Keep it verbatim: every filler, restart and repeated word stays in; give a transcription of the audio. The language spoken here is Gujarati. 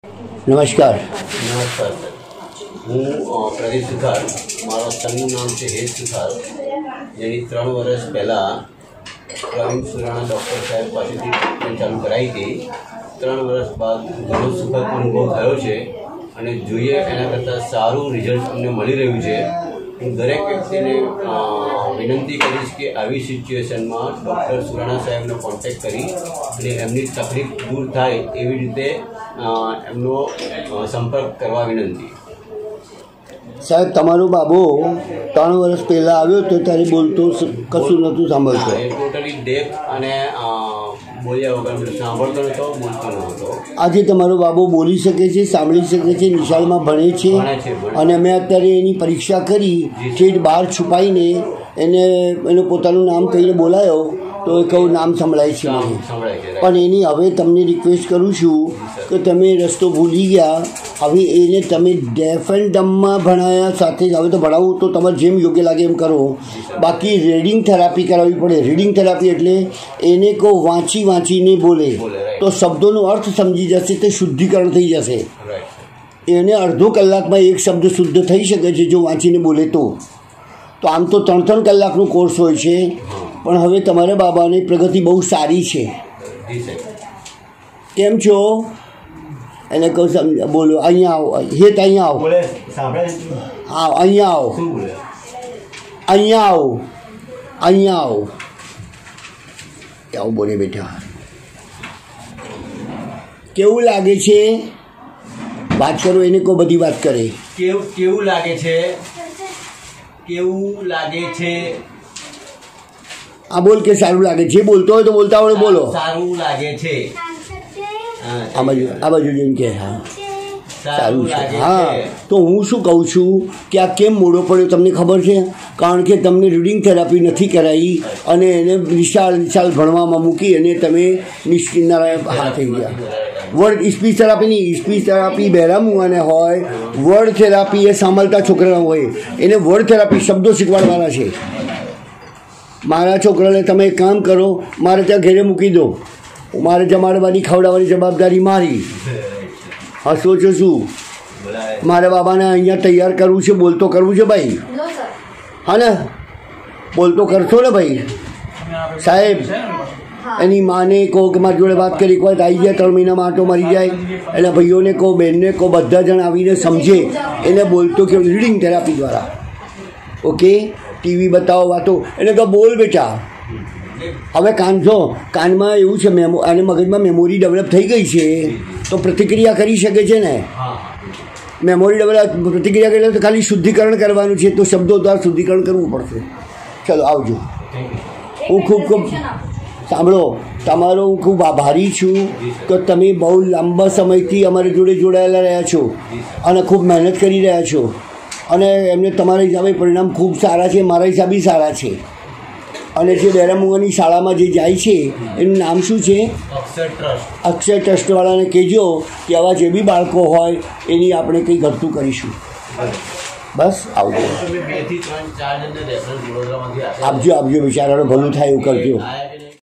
નમસ્કાર. નમસ્કાર સર, હું પ્રદીપ સુથાર, મારા સંઘનું નામ છે હેત સુથાર, જેની ત્રણ વર્ષ પહેલાં પ્રવીણ સુરાણા ડૉક્ટર સાહેબ પાસેથી ટ્રીટમેન્ટ ચાલુ કરાવી હતી. ત્રણ વર્ષ બાદ ઘણો સુખદ અનુભવ થયો છે અને જોઈએ એના કરતાં સારું રિઝલ્ટ અમને મળી રહ્યું છે. હું દરેક વ્યક્તિને વિનંતી કરીશ કે આવી સિચ્યુએશનમાં ડૉક્ટર સુરાણા સાહેબનો કોન્ટેક્ટ કરી અને એમની તકલીફ દૂર થાય એવી રીતે એમનો સંપર્ક કરવા વિનંતી. સાહેબ, તમારો બાબો ત્રણ વર્ષ પહેલાં આવ્યો તો ત્યારે બોલતો કશું નહોતું સાંભળતો. એ ટોટલી ડેફ અને બોલ્યા વગર સાંભળતો નહોતો, બોલતો નહોતો. આજે તમારો બાબો બોલી શકે છે, સાંભળી શકે છે, નિશાળમાં ભણે છે અને અમે અત્યારે એની પરીક્ષા કરી ઠેઠ બહાર છુપાઈને એને એનું પોતાનું નામ કહીને બોલાયો તો એ કહું નામ સંભળાય છે મને. પણ એની હવે તમને રિક્વેસ્ટ કરું છું કે તમે રસ્તો ભૂલી ગયા, હવે એને તમે ડેફ એન્ડ ડમમાં ભણાયા સાથે હવે તો ભણાવું તો તમારે જેમ યોગ્ય લાગે એમ કરો. બાકી રીડિંગ થેરાપી કરાવવી પડે. રીડિંગ થેરાપી એટલે એને કહો વાંચી વાંચીને બોલે તો શબ્દોનો અર્થ સમજી જશે, તે શુદ્ધિકરણ થઈ જશે. એને અડધો કલાકમાં એક શબ્દ શુદ્ધ થઈ શકે છે જો વાંચીને બોલે તો. તો આમ તો ત્રણ ત્રણ કલાકનો કોર્સ હોય છે, પણ હવે તમારા બાબાની પ્રગતિ બહુ સારી છે. કેમ છો એને કહું સમજ બોલો. અહીંયા આવો, હેત અહીંયા આવો, આવો અહીંયા આવો, અહીંયા આવો, અહીંયા આવો, આવું બોલે બેઠા. કેવું લાગે છે? વાત કરો એને કહો, બધી વાત કરે. કેવું કેવું લાગે છે? કેવું લાગે છે? આ બોલ કે સારું લાગે છે. બોલતો હોય તો બોલતા આવડે બોલો. સારું લાગે છે. આ બાજુ આ બાજુ જોઈને કે હા સારું છે. હા, તો હું શું કહું છું કે આ કેમ મોડો પડ્યો તમને ખબર છે? કારણ કે તમને રીડિંગ થેરાપી નથી કરાવી અને એને નિશાળ નિશાળ ભણવામાં મૂકી અને તમે નિશ્ચિંતના હા થઈ ગયા. વર્ડ સ્પીચ થેરાપી નહીં, સ્પીચ થેરાપી બહેરામુવાને હોય, વર્ડ થેરાપી એ સાંભળતા છોકરા હોય, એને વર્ડ થેરાપી શબ્દો શીખવાડવાના છે. મારા છોકરાને તમે એક કામ કરો, મારે ત્યાં ઘરે મૂકી દો, મારે જમાડવાની ખવડાવવાની જવાબદારી મારી. હસો છો શું? મારા બાબાને અહીંયા તૈયાર કરવું છે, બોલતો કરવું છે ભાઈ. હા ને, બોલતો કરશો ને ભાઈ સાહેબ? એની માને કહો કે મારી જોડે વાત કરી, એક વાર આવી જાય, ત્રણ મહિનામાં આંટો મારી જાય. એના ભાઈઓને કહો, બહેનને કહો, બધા જણ આવીને સમજે એને બોલતો કે રીડિંગ થેરાપી દ્વારા. ઓકે, ટીવી બતાવો, વાતો, એને કહો બોલ બેટા. હવે કાન જો કાનમાં એવું છે, મેમો અને મગજમાં મેમોરી ડેવલપ થઈ ગઈ છે તો પ્રતિક્રિયા કરી શકે છે ને. મેમોરી ડેવલપ પ્રતિક્રિયા કરે તો ખાલી શુદ્ધિકરણ કરવાનું છે, તો શબ્દો દ્વારા શુદ્ધિકરણ કરવું પડશે. ચલો આવજો. હું ખૂબ ખૂબ સાંભળો, તમારો હું ખૂબ આભારી છું કે તમે બહુ લાંબા સમયથી અમારી જોડે જોડાયેલા રહ્યા છો અને ખૂબ મહેનત કરી રહ્યા છો અને એમને તમારા હિસાબે પરિણામ ખૂબ સારા છે, મારા હિસાબે સારા છે. અને જે બહેરામુવાની શાળામાં જે જાય છે એનું નામ શું છે? અક્ષર ટ્રસ્ટ. અક્ષર ટ્રસ્ટવાળાને કહેજો કે આવા જે બી બાળકો હોય એની આપણે કંઈ ઘટતું કરીશું. બસ આવજો, આપજો આપજો, બિચારાનું ભલું થાય એવું કરજો.